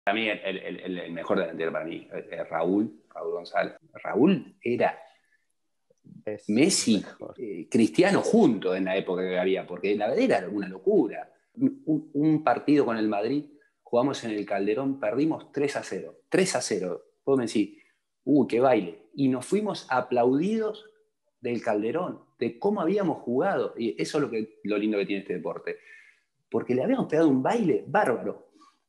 Para mí, el mejor delantero para mí es Raúl González. Raúl era Es Messi, mejor. Cristiano juntos en la época que había, porque la verdad era una locura. Un partido con el Madrid, jugamos en el Calderón, perdimos 3-0. 3-0. Vos me decís, qué baile. Y nos fuimos aplaudidos del Calderón, de cómo habíamos jugado. Y eso es lo lindo que tiene este deporte. Porque le habíamos pegado un baile bárbaro.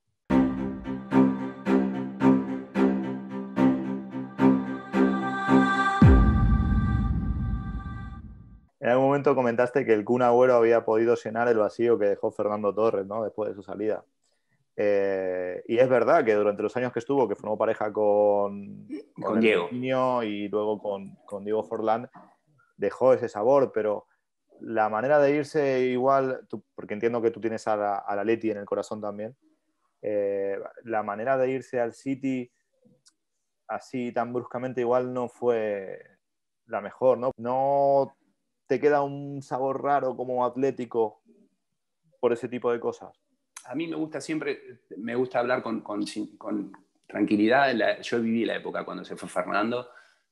En algún momento comentaste que el Kun Agüero había podido llenar el vacío que dejó Fernando Torres, ¿no? Después de su salida. Y es verdad que durante los años que estuvo, que formó pareja con Diego. Niño y luego con Diego Forlán, dejó ese sabor, pero la manera de irse igual, porque entiendo que tú tienes a la Leti en el corazón también, la manera de irse al City así tan bruscamente igual no fue la mejor, ¿no? No te queda un sabor raro como Atlético por ese tipo de cosas. A mí me gusta hablar con tranquilidad. Yo viví la época cuando se fue Fernando.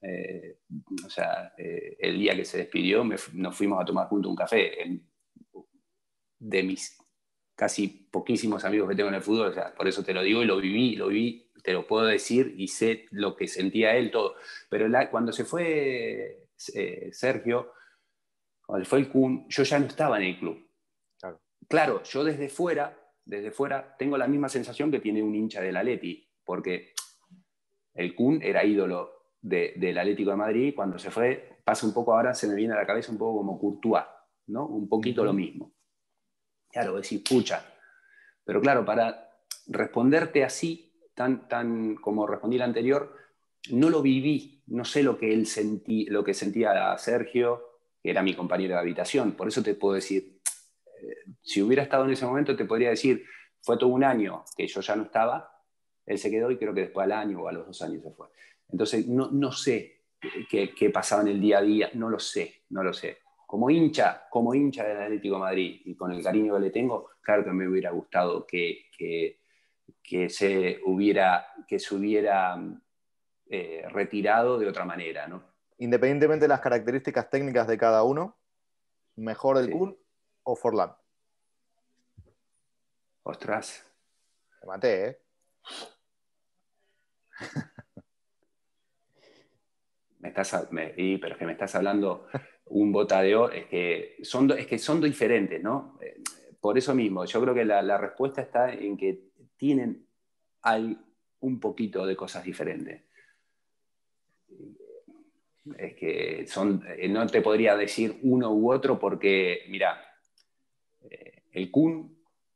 El día que se despidió nos fuimos a tomar juntos un café. De mis casi poquísimos amigos que tengo en el fútbol, o sea, por eso te lo digo y lo viví, te lo puedo decir y sé lo que sentía él, todo. Pero cuando se fue Sergio, cuando fue el Kun, yo ya no estaba en el club. Claro, yo desde fuera tengo la misma sensación que tiene un hincha del Atleti, porque el Kun era ídolo del Atlético de Madrid. Cuando se fue, pasa un poco, ahora se me viene a la cabeza un poco como Courtois, ¿no? Un poquito lo mismo. Claro, decís, pucha. Pero claro, para responderte así, tan como respondí el anterior, no lo viví, no sé lo que sentía Sergio, que era mi compañero de habitación. Por eso te puedo decir, si hubiera estado en ese momento, te podría decir, fue todo un año que yo ya no estaba, él se quedó y creo que después al año o a los 2 años se fue. Entonces, no sé qué pasaba en el día a día, no lo sé. Como hincha del Atlético de Madrid y con el cariño que le tengo, claro que me hubiera gustado que se hubiera retirado de otra manera, ¿no? Independientemente de las características técnicas de cada uno, ¿mejor el Sí. Kun o Forlán? Ostras. Me maté, ¿eh? Pero es que me estás hablando un bota de oro, es que son dos diferentes, ¿no? Por eso mismo, yo creo que la respuesta está en que tienen un poquito de cosas diferentes. Es que no te podría decir uno u otro porque, mira, el Kun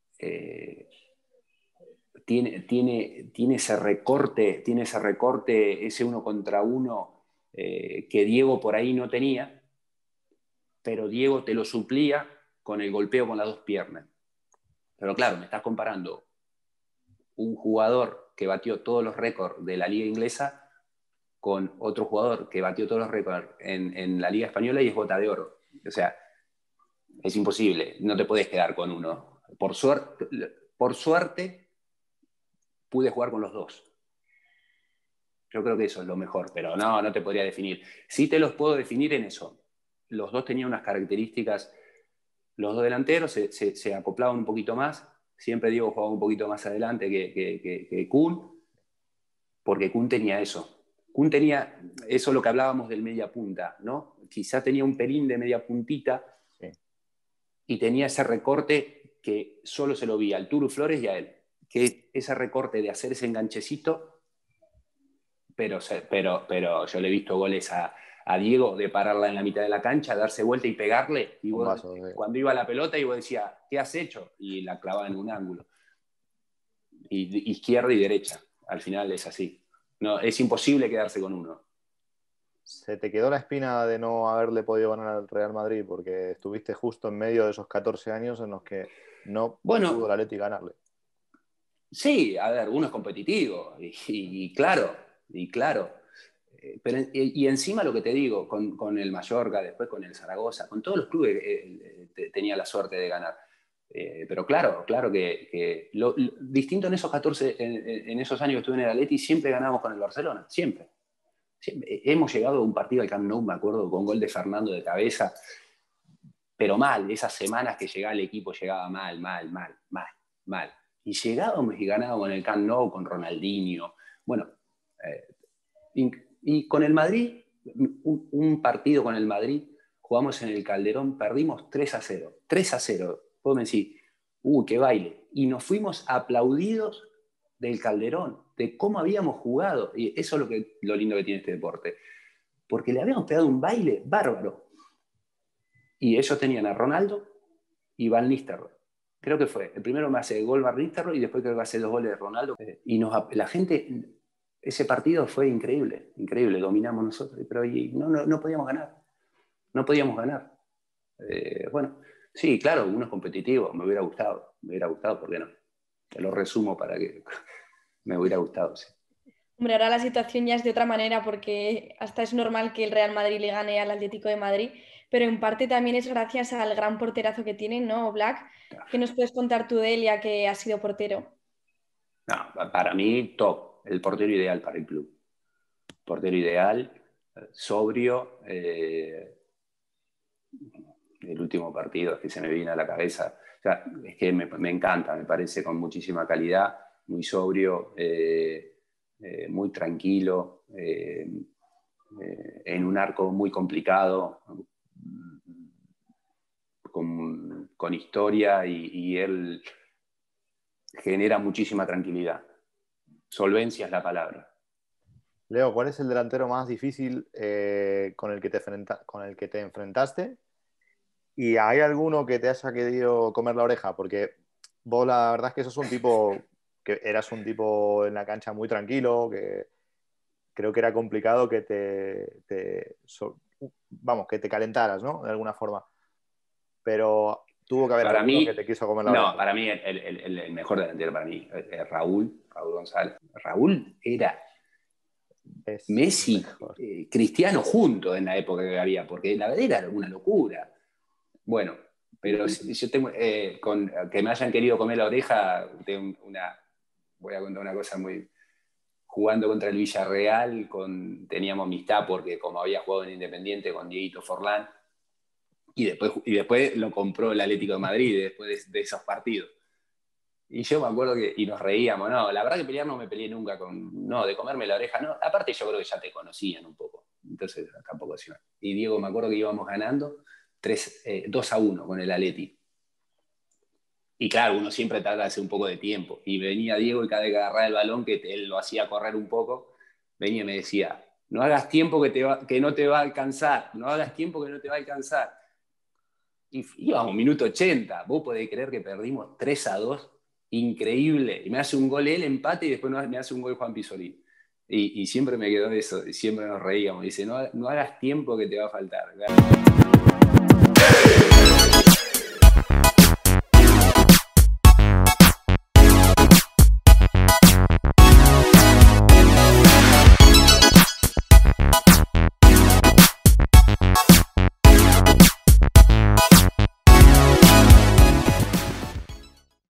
tiene ese recorte, ese 1 contra 1 que Diego por ahí no tenía, pero Diego te lo suplía con el golpeo con las 2 piernas. Pero claro, me estás comparando un jugador que batió todos los récords de la liga inglesa con otro jugador que batió todos los récords en la liga española y es bota de oro. O sea, es imposible, no te puedes quedar con uno. Por suerte pude jugar con los dos. Yo creo que eso es lo mejor, pero no te podría definir. Sí te los puedo definir en eso. Los dos tenían unas características, los dos delanteros se acoplaban un poquito más. Siempre Diego jugaba un poquito más adelante que Kun, porque Kun tenía eso. Kun tenía eso, lo que hablábamos del media punta, ¿no? Quizá tenía un pelín de media puntita, sí, y tenía ese recorte que solo se lo vi al Turu Flores y a él. Que ese recorte de hacer ese enganchecito, pero yo le he visto goles a Diego de pararla en la mitad de la cancha, darse vuelta y pegarle, y cuando iba la pelota y vos decías, ¿qué has hecho? Y la clavaba en un ángulo. Y izquierda y derecha, al final es así. No, es imposible quedarse con uno. ¿Se te quedó la espina de no haberle podido ganar al Real Madrid porque estuviste justo en medio de esos 14 años en los que no pudo el Atleti ganarle? Sí, a ver, uno es competitivo y claro. Pero, y encima lo que te digo, con el Mallorca, después con el Zaragoza, con todos los clubes tenía la suerte de ganar. Pero claro que lo distinto en esos 14, en esos años que estuve en el Atleti, siempre ganábamos con el Barcelona, siempre. Hemos llegado a un partido al Camp Nou, me acuerdo, con gol de Fernando de cabeza, pero mal, esas semanas que llegaba el equipo, llegaba mal. Y llegábamos y ganábamos en el Camp Nou con Ronaldinho. Bueno, y con el Madrid, un partido con el Madrid, jugamos en el Calderón, perdimos 3-0. 3-0. Vos me decís, qué baile. Y nos fuimos aplaudidos del Calderón, de cómo habíamos jugado. Y eso es lo lindo que tiene este deporte. Porque le habíamos pegado un baile bárbaro. Y ellos tenían a Ronaldo y Van Nistelrooy. Creo que fue. El primero me hace el gol Van Nistelrooy y después creo que hace 2 goles de Ronaldo. Y la gente, ese partido fue increíble, increíble. Dominamos nosotros, pero no podíamos ganar. No podíamos ganar. Bueno, sí, claro, uno es competitivo. Me hubiera gustado, ¿por qué no? Te lo resumo para que me hubiera gustado, sí. Hombre, ahora la situación ya es de otra manera porque hasta es normal que el Real Madrid le gane al Atlético de Madrid, pero en parte también es gracias al gran porterazo que tienen, ¿no, Black? ¿Qué nos puedes contar tú de él, ya que has sido portero? No, para mí, top. El portero ideal para el club. Portero ideal, sobrio. El último partido que se me viene a la cabeza. O sea, es que me encanta, me parece con muchísima calidad, muy sobrio, muy tranquilo, en un arco muy complicado, con historia, y él genera muchísima tranquilidad. Solvencia es la palabra. Leo, ¿cuál es el delantero más difícil con el que te enfrentaste? ¿Y hay alguno que te haya querido comer la oreja? Porque vos la verdad es que sos un tipo, que eras un tipo en la cancha muy tranquilo, que creo que era complicado que que te calentaras, ¿no? De alguna forma. Pero tuvo que haber para alguno mí, que te quiso comer la oreja. No, para mí el mejor delantero para mí es Raúl González. Raúl era Messi, Cristiano juntos en la época que había, porque la verdad era una locura. Bueno, pero yo tengo, que me hayan querido comer la oreja, voy a contar una cosa muy... Jugando contra el Villarreal, teníamos amistad porque como había jugado en Independiente con Dieguito Forlán, y después lo compró el Atlético de Madrid después de esos partidos. Y yo me acuerdo y nos reíamos, no, la verdad que pelear no me peleé nunca de comerme la oreja, no. Aparte yo creo que ya te conocían un poco, entonces tampoco se iba. Y Diego, me acuerdo que íbamos ganando 2-1 con el Atleti. Y claro, uno siempre trata de hacer un poco de tiempo. Y venía Diego y cada vez que agarraba el balón, que él lo hacía correr un poco, venía y me decía, no hagas tiempo que no te va a alcanzar, no hagas tiempo que no te va a alcanzar. Y íbamos minuto 80, vos podés creer que perdimos 3-2, increíble. Y me hace un gol él, empate, y después me hace un gol Juan Pisolín. Y siempre me quedó eso, y siempre nos reíamos. Dice, no hagas tiempo que te va a faltar.